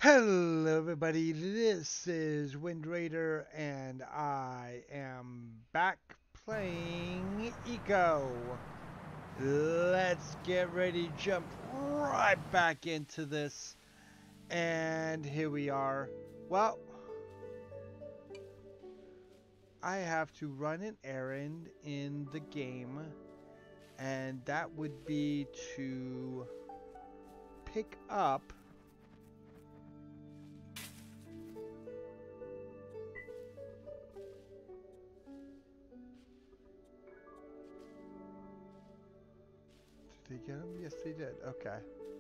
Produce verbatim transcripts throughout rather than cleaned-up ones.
Hello, everybody. This is Wind Raider, and I am back playing Eco. Let's get ready to jump right back into this. And here we are. Well, I have to run an errand in the game, and that would be to pick up. Did they get them? Yes, they did. Okay.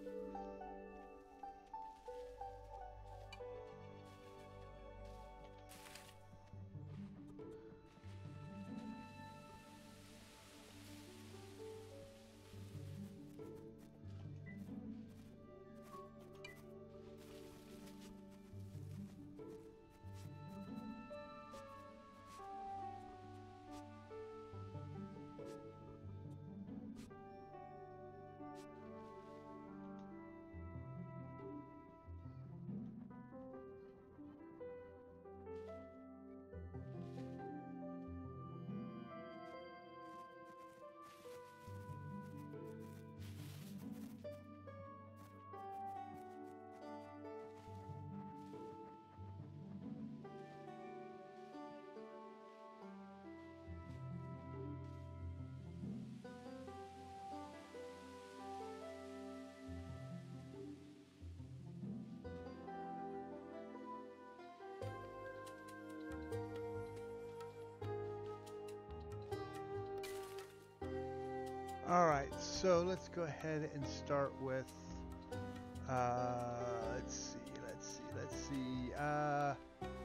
All right, so let's go ahead and start with, uh, let's see, let's see, let's see, uh,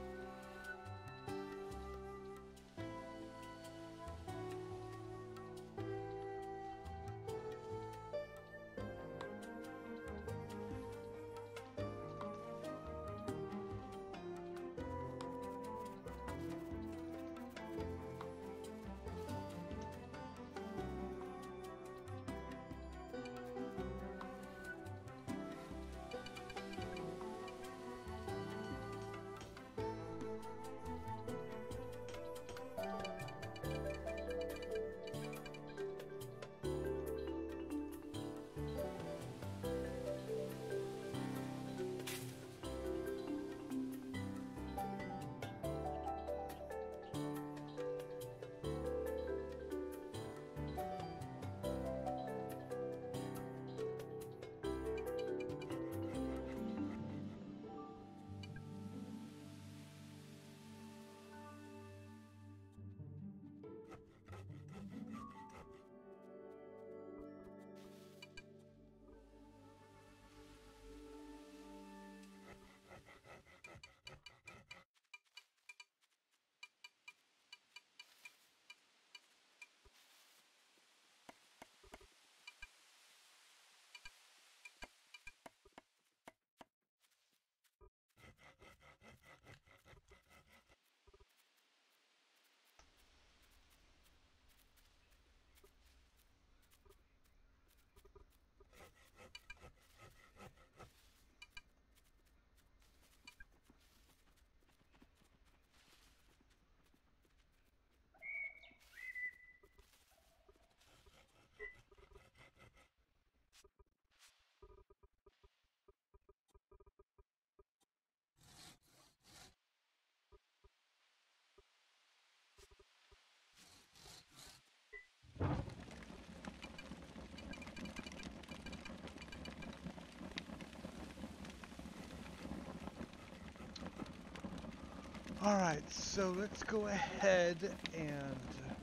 all right, so let's go ahead and,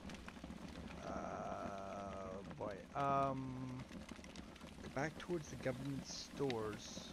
uh, boy, um, go back towards the government stores.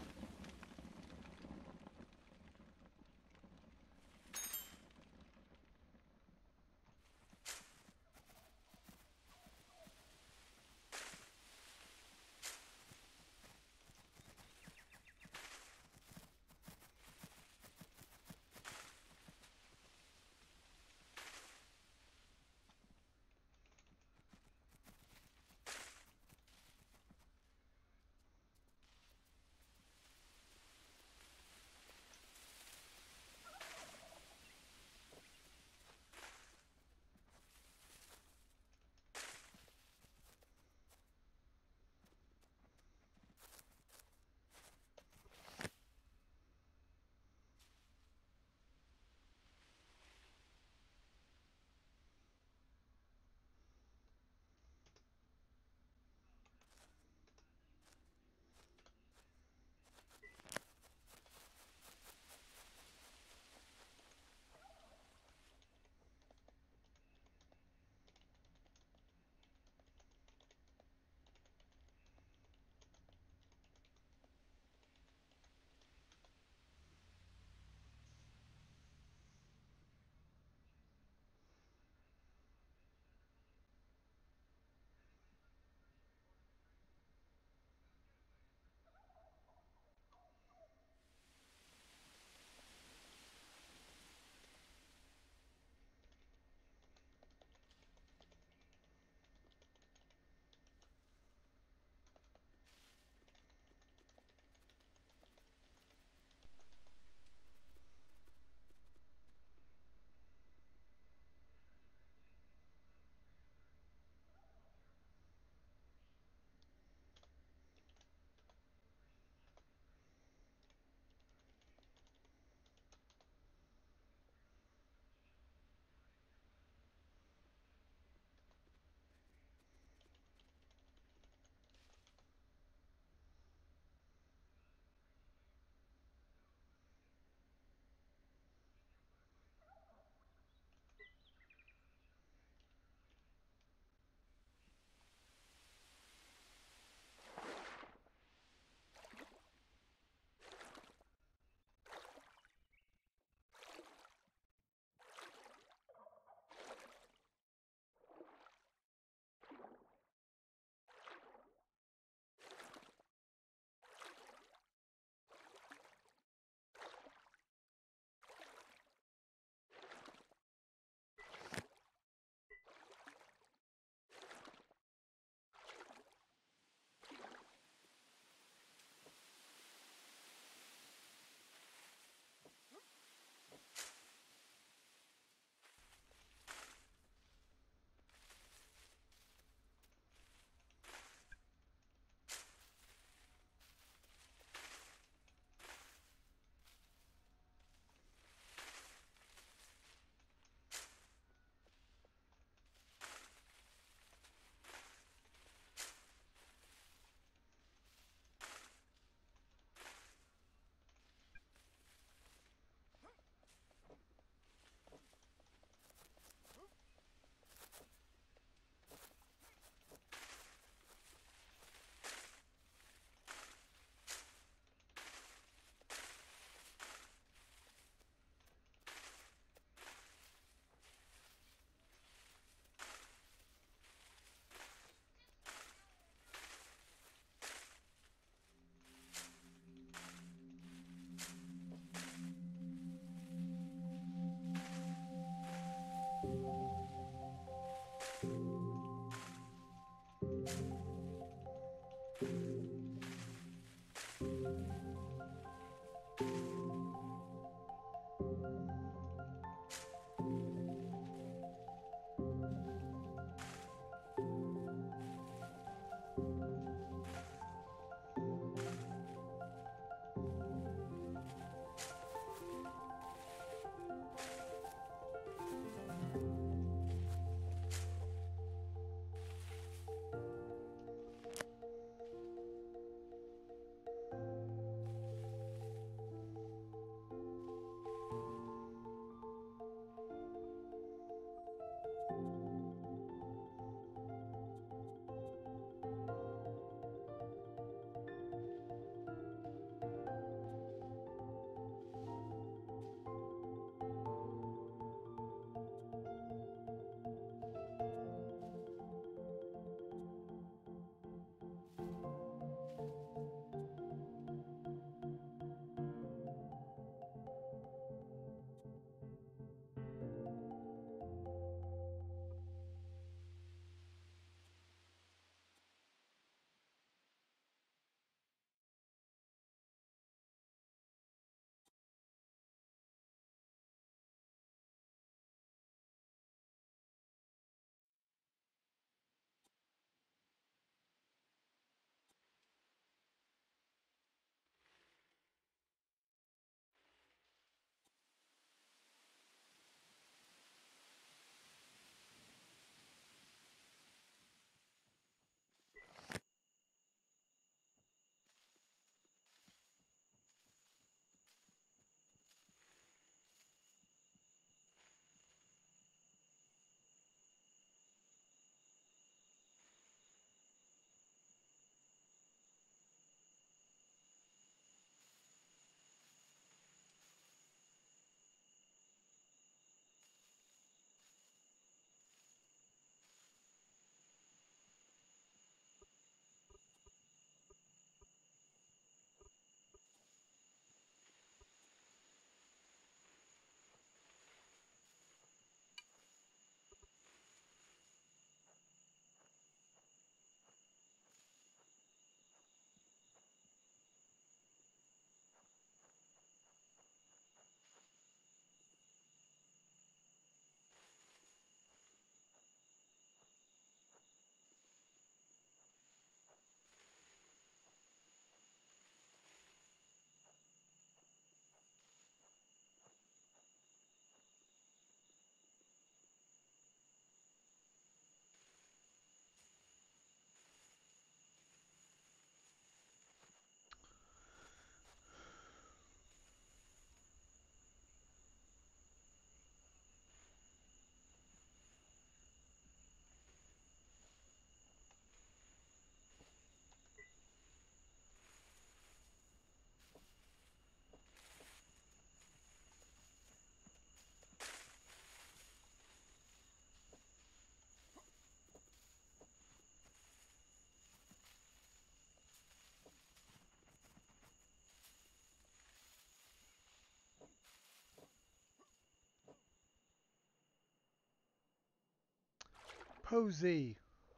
Posey.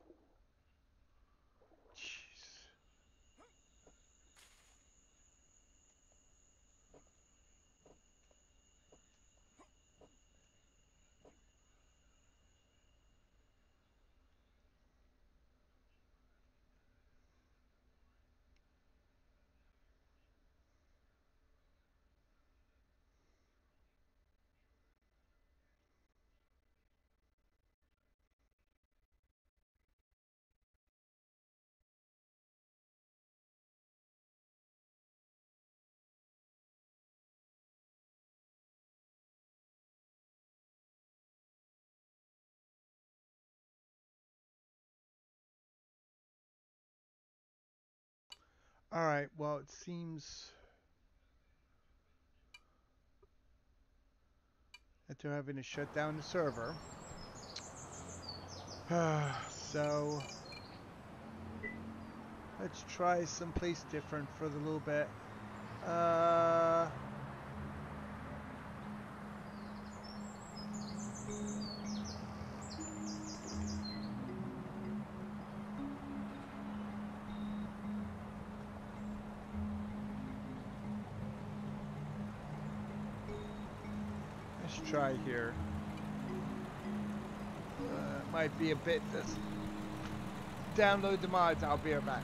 Jeez. All right. Well, it seems that they're having to shut down the server. So let's try someplace different for a little bit. Uh, try here. Uh, might be a bit. Let's download the mods. I'll be right back.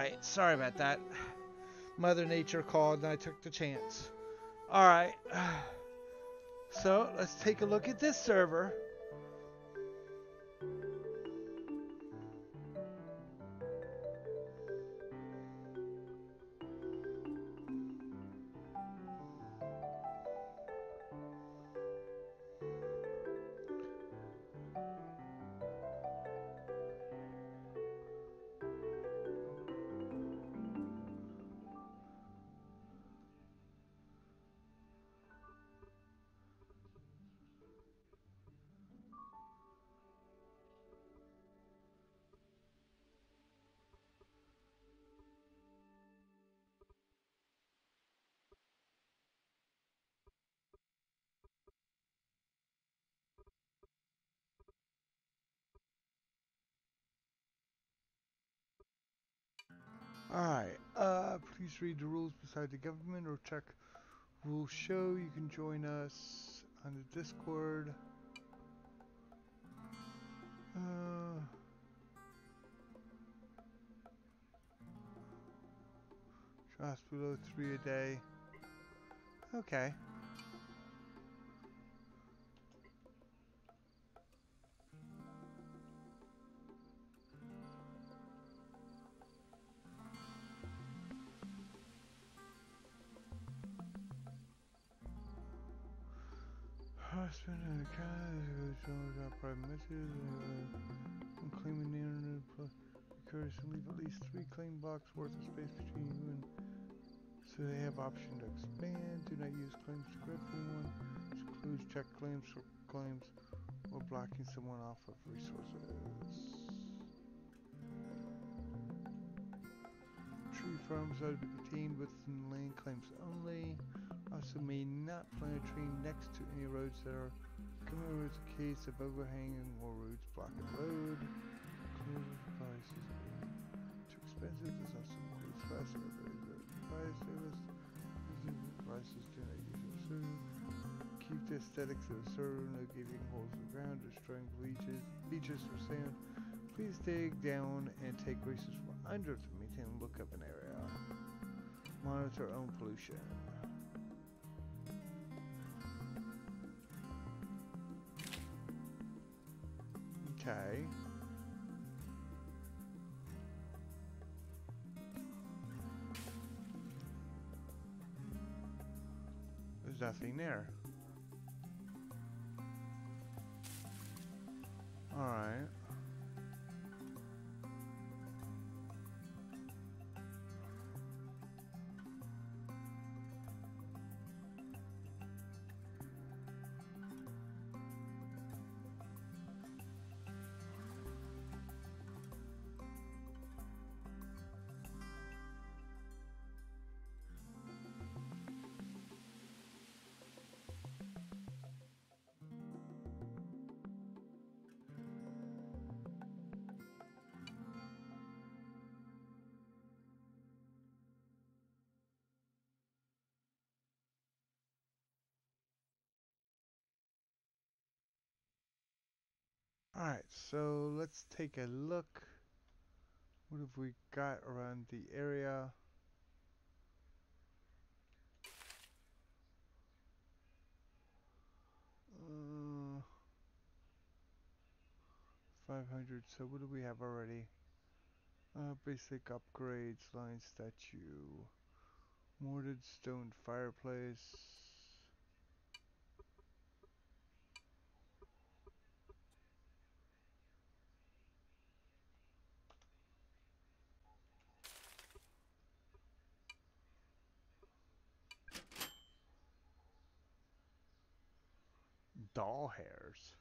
Alright, sorry about that. Mother Nature called and I took the chance. Alright. So, let's take a look at this server. Alright, uh, please read the rules beside the government or check rules show. You can join us on the Discord. Uh, Shots below three a day. Okay. Husband and account, private messages, uh, claiming the internet, encourage to leave at least three claim blocks worth of space between you and, so they have option to expand. Do not use claims to grab anyone. This includes check claims for claims or blocking someone off of resources. Tree farms are to be contained within land claims only. Also may not plant a tree next to any roads that are common roads in case of overhanging or roads blocking the road. Close prices. Too expensive. This also includes faster. Price service. Prices do not usually serve. Keep the aesthetics of the server. No gaping holes in the ground. Destroying beaches, beaches for sand. Please dig down and take resources from under to maintain the look of an area. Monitor own pollution. Okay. There's nothing there. Alright. Alright, so let's take a look. What have we got around the area? Uh, five hundred, so what do we have already? Uh, basic upgrades, lion statue, mortared stone fireplace. Doll hairs.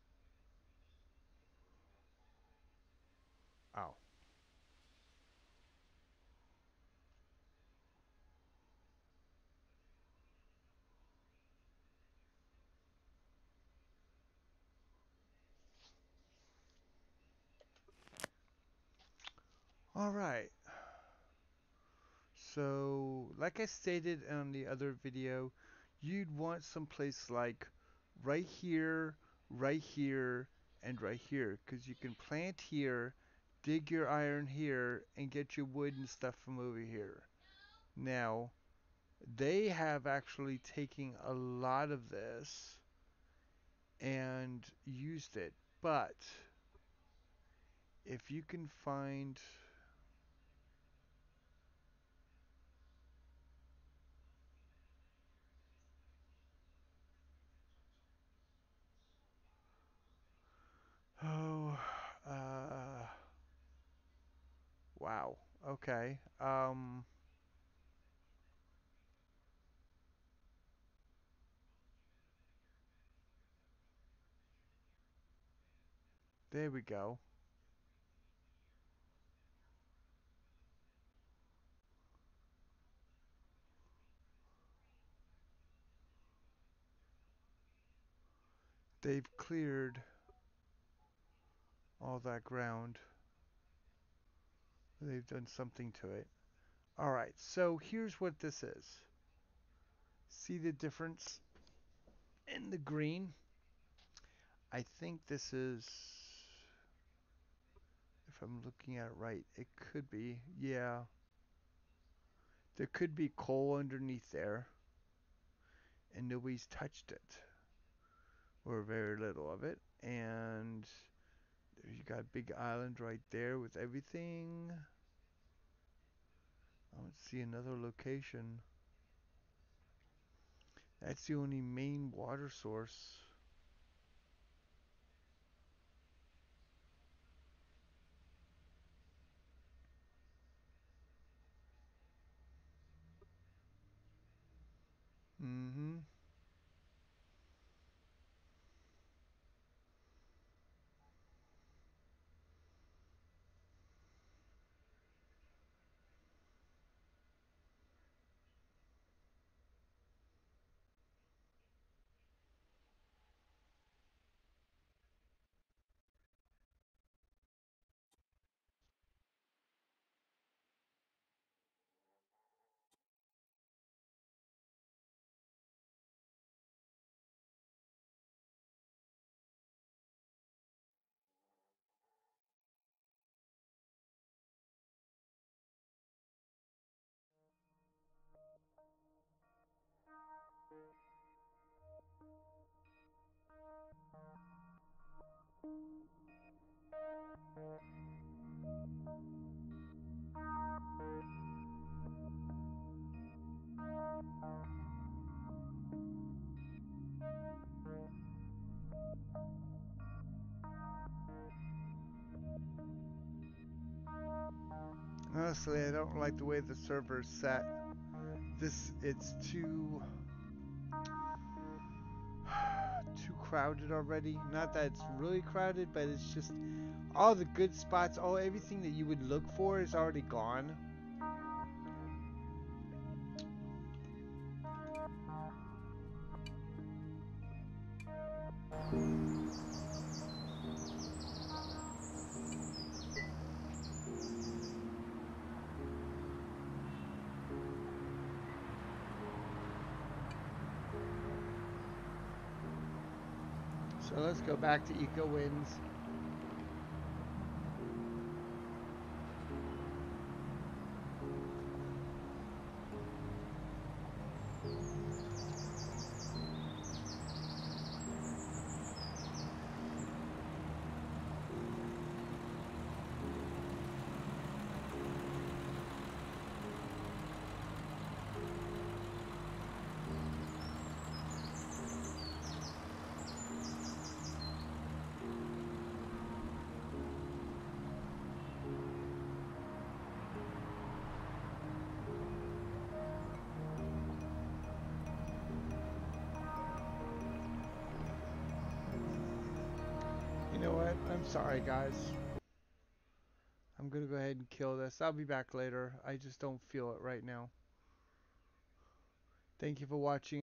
Oh. Alright. So, like I stated on the other video, you'd want someplace like right here, right here, and right here, because you can plant here dig your iron here and get your wood and stuff from over here. Now, they have actually taken a lot of this and used it, but if you can find oh uh wow. Okay. Um there we go. They've cleared all that ground. They've done something to it. All right. So here's what this is. See the difference in the green? I think this is, if I'm looking at it right, it could be, yeah, there could be coal underneath there, and nobody's touched it, or very little of it. And you got a big island right there with everything. I don't see another location. That's the only main water source. Mm-hmm. Honestly, I don't like the way the server's set. This, it's too too crowded already. Not that it's really crowded, but it's just all the good spots, all everything that you would look for is already gone. So let's go back to Eco Winds. You know what? I'm sorry, guys. I'm gonna go ahead and kill this. I'll be back later. I just don't feel it right now. Thank you for watching.